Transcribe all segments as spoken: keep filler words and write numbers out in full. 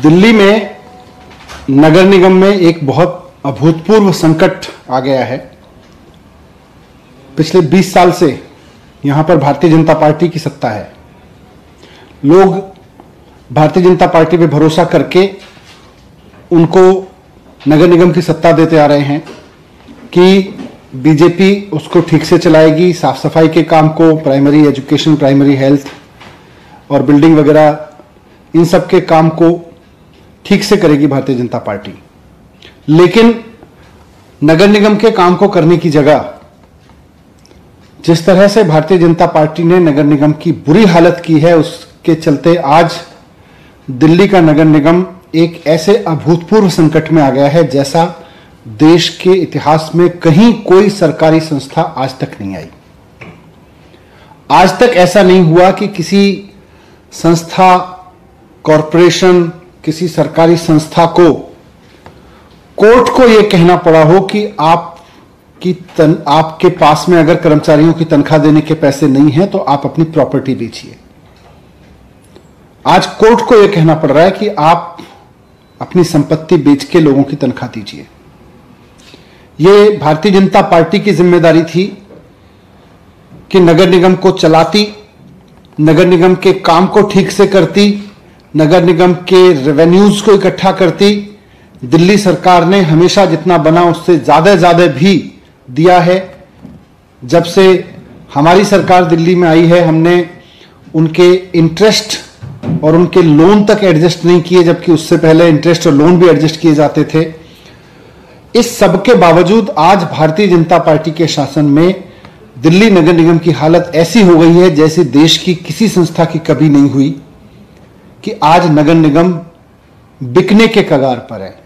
दिल्ली में नगर निगम में एक बहुत अभूतपूर्व संकट आ गया है। पिछले बीस साल से यहां पर भारतीय जनता पार्टी की सत्ता है। लोग भारतीय जनता पार्टी पे भरोसा करके उनको नगर निगम की सत्ता देते आ रहे हैं कि बीजेपी उसको ठीक से चलाएगी, साफ सफाई के काम को, प्राइमरी एजुकेशन, प्राइमरी हेल्थ और बिल्डिंग वगैरह, इन सब के काम को ठीक से करेगी भारतीय जनता पार्टी। लेकिन नगर निगम के काम को करने की जगह जिस तरह से भारतीय जनता पार्टी ने नगर निगम की बुरी हालत की है, उसके चलते आज दिल्ली का नगर निगम एक ऐसे अभूतपूर्व संकट में आ गया है जैसा देश के इतिहास में कहीं कोई सरकारी संस्था आज तक नहीं आई। आज तक ऐसा नहीं हुआ कि किसी संस्था, कॉरपोरेशन, किसी सरकारी संस्था को कोर्ट को यह कहना पड़ा हो कि आप की तन, आपके पास में अगर कर्मचारियों की तनख्वाह देने के पैसे नहीं हैं तो आप अपनी प्रॉपर्टी बेचिए। आज कोर्ट को यह कहना पड़ रहा है कि आप अपनी संपत्ति बेच के लोगों की तनख्वाह दीजिए। यह भारतीय जनता पार्टी की जिम्मेदारी थी कि नगर निगम को चलाती, नगर निगम के काम को ठीक से करती, नगर निगम के रेवेन्यूज को इकट्ठा करती। दिल्ली सरकार ने हमेशा जितना बना उससे ज्यादा ज्यादा भी दिया है। जब से हमारी सरकार दिल्ली में आई है, हमने उनके इंटरेस्ट और उनके लोन तक एडजस्ट नहीं किए, जबकि उससे पहले इंटरेस्ट और लोन भी एडजस्ट किए जाते थे। इस सब के बावजूद आज भारतीय जनता पार्टी के शासन में दिल्ली नगर निगम की हालत ऐसी हो गई है जैसे देश की किसी संस्था की कभी नहीं हुई, कि आज नगर निगम बिकने के कगार पर है।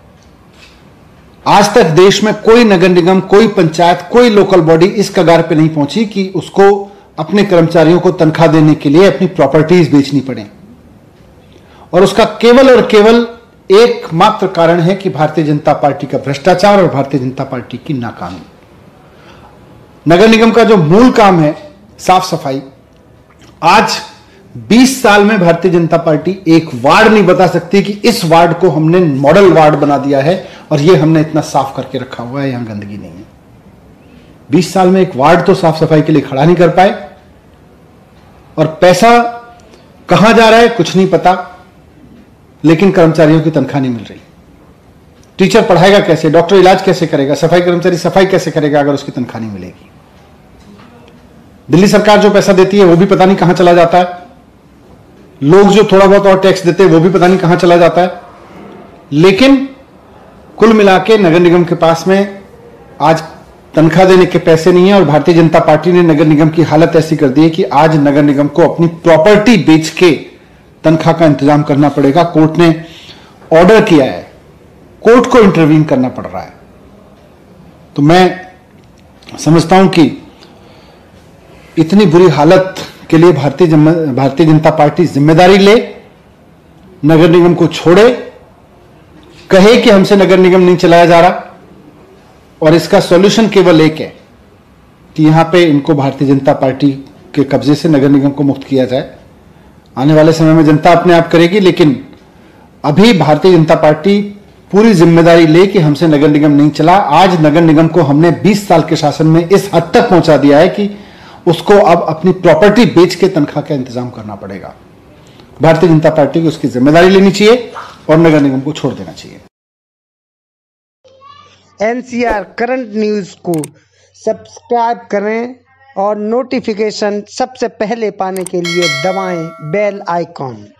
आज तक देश में कोई नगर निगम, कोई पंचायत, कोई लोकल बॉडी इस कगार पे नहीं पहुंची कि उसको अपने कर्मचारियों को तनख्वाह देने के लिए अपनी प्रॉपर्टीज बेचनी पड़े। और उसका केवल और केवल एकमात्र कारण है कि भारतीय जनता पार्टी का भ्रष्टाचार और भारतीय जनता पार्टी की नाकामी। नगर निगम का जो मूल काम है साफ सफाई, आज बीस साल में भारतीय जनता पार्टी एक वार्ड नहीं बता सकती कि इस वार्ड को हमने मॉडल वार्ड बना दिया है और ये हमने इतना साफ करके रखा हुआ है, यहां गंदगी नहीं है। बीस साल में एक वार्ड तो साफ सफाई के लिए खड़ा नहीं कर पाए। और पैसा कहां जा रहा है कुछ नहीं पता, लेकिन कर्मचारियों की तनख्वाह नहीं मिल रही। टीचर पढ़ाएगा कैसे, डॉक्टर इलाज कैसे करेगा, सफाई कर्मचारी सफाई कैसे करेगा अगर उसकी तनख्वाह नहीं मिलेगी। दिल्ली सरकार जो पैसा देती है वो भी पता नहीं कहां चला जाता है। लोग जो थोड़ा बहुत और टैक्स देते हैं वो भी पता नहीं कहां चला जाता है। लेकिन कुल मिला के नगर निगम के पास में आज तनख्वाह देने के पैसे नहीं है। और भारतीय जनता पार्टी ने नगर निगम की हालत ऐसी कर दी है कि आज नगर निगम को अपनी प्रॉपर्टी बेच के तनख्वाह का इंतजाम करना पड़ेगा। कोर्ट ने ऑर्डर किया है, कोर्ट को इंटरवीन करना पड़ रहा है। तो मैं समझता हूं कि इतनी बुरी हालत के लिए भारतीय भारतीय जनता पार्टी जिम्मेदारी ले, नगर निगम को छोड़े, कहे कि हमसे नगर निगम नहीं चलाया जा रहा। और इसका सॉल्यूशन केवल एक है कि यहां पे इनको भारतीय जनता पार्टी के कब्जे से नगर निगम को मुक्त किया जाए। आने वाले समय में जनता अपने आप करेगी, लेकिन अभी भारतीय जनता पार्टी पूरी जिम्मेदारी ले कि हमसे नगर निगम नहीं चला। आज नगर निगम को हमने बीस साल के शासन में इस हद तक पहुंचा दिया है कि उसको अब अपनी प्रॉपर्टी बेच के तनख्वाह का इंतजाम करना पड़ेगा। भारतीय जनता पार्टी को उसकी जिम्मेदारी लेनी चाहिए और नगर निगम को छोड़ देना चाहिए। एनसीआर करंट न्यूज को सब्सक्राइब करें और नोटिफिकेशन सबसे पहले पाने के लिए दबाएं बेल आइकॉन।